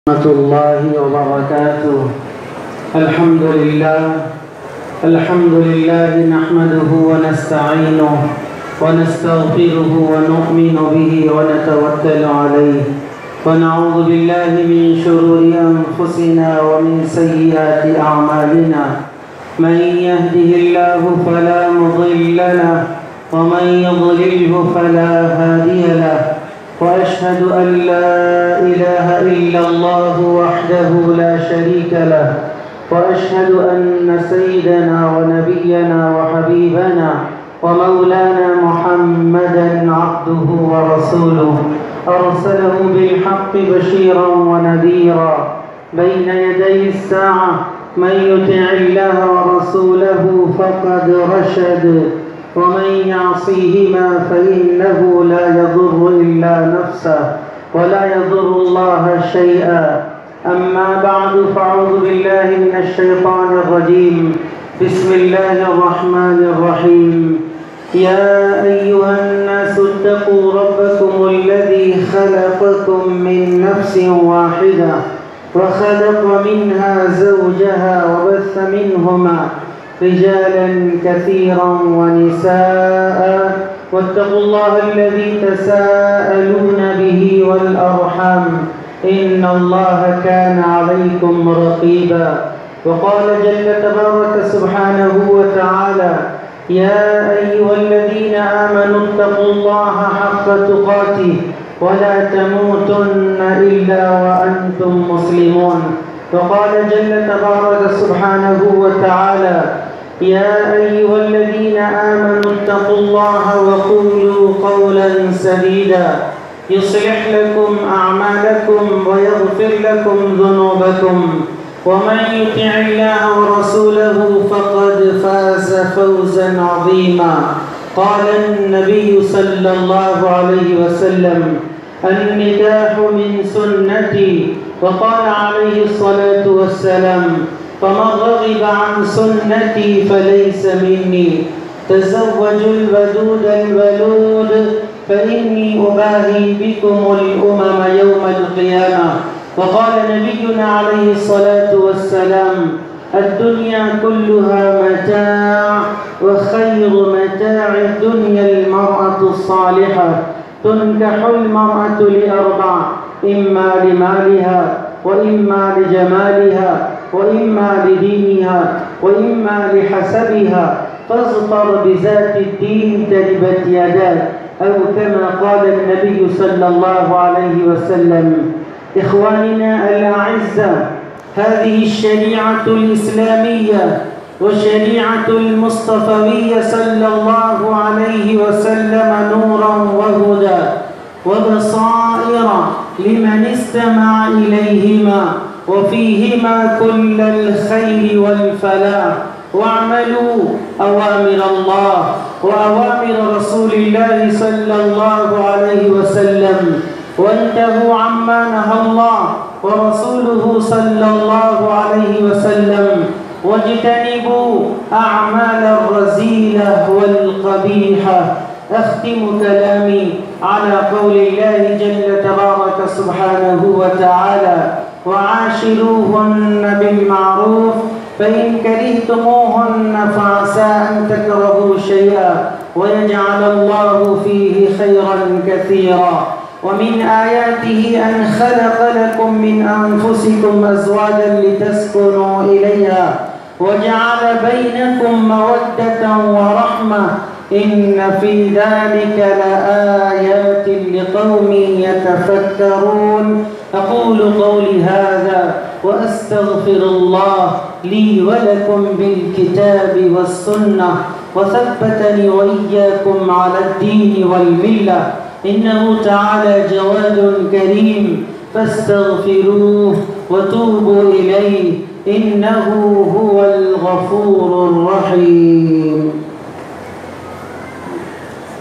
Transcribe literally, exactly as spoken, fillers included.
ورحمة الله وبركاته. الحمد لله الحمد لله نحمده ونستعينه ونستغفره ونؤمن به ونتوكل عليه ونعوذ بالله من شرور أنفسنا ومن سيئات أعمالنا. من يهده الله فلا مضل له ومن يضلله فلا هادي له، وأشهد أن لا إله إلا الله وحده لا شريك له، وأشهد أن سيدنا ونبينا وحبيبنا ومولانا محمدا عبده ورسوله أرسله بالحق بشيرا ونذيرا بين يدي الساعة. من يطع الله ورسوله فقد رشد، ومن يعصيهما فإنه لا يضر إلا نفسه ولا يضر الله شيئا. أما بعد، فأعوذ بالله من الشيطان الرجيم. بسم الله الرحمن الرحيم. يا أيها الناس اتقوا ربكم الذي خلقكم من نفس واحدة وخلق منها زوجها وبث منهما رجالا كثيرا ونساء، واتقوا الله الذي تساءلون به والأرحام إن الله كان عليكم رقيبا. وقال جل تبارك سبحانه وتعالى: يا أيها الذين آمنوا اتقوا الله حق تقاته ولا تموتن إلا وأنتم مسلمون. وقال جل تبارك سبحانه وتعالى: يا أيها الذين آمنوا اتقوا الله وقولوا قولا سديدا يصلح لكم أعمالكم ويغفر لكم ذنوبكم، ومن يطع الله ورسوله فقد فاز فوزا عظيما. قال النبي صلى الله عليه وسلم: النكاح من سنتي. وقال عليه الصلاة والسلام: فمن رغب عن سنتي فليس مني. تزوجوا الودود الولود فإني أباهي بكم الأمم يوم القيامة. وقال نبينا عليه الصلاة والسلام: الدنيا كلها متاع، وخير متاع الدنيا المرأة الصالحة. تنكح المرأة لأربع: إما لمالها، وإما لجمالها، وإما لدينها، وإما لحسبها، فاظفر بذات الدين تربت يداك، أو كما قال النبي صلى الله عليه وسلم. إخواننا الأعزة، هذه الشريعة الإسلامية وشريعة المصطفوية صلى الله عليه وسلم نورا وهدى وبصائر لمن استمع إليهما، وفيهما كل الخير والفلاح. واعملوا أوامر الله وأوامر رسول الله صلى الله عليه وسلم، وانتهوا عما نهى الله ورسوله صلى الله عليه وسلم، واجتنبوا أعمال الرذيلة والقبيحة. أختم كلامي على قول الله جل تبارك سبحانه وتعالى: وعاشروهن بالمعروف فإن كرهتموهن فعسى أن تكرهوا شيئا ويجعل الله فيه خيرا كثيرا. ومن آياته أن خلق لكم من أنفسكم أزواجا لتسكنوا إليها وجعل بينكم مودة ورحمة إن في ذلك لآيات لقوم يتفكرون. أقول قولي هذا وأستغفر الله لي ولكم بالكتاب والسنة، وثبتني وإياكم على الدين والملة، إنه تعالى جواد كريم، فاستغفروه وتوبوا إليه إنه هو الغفور الرحيم.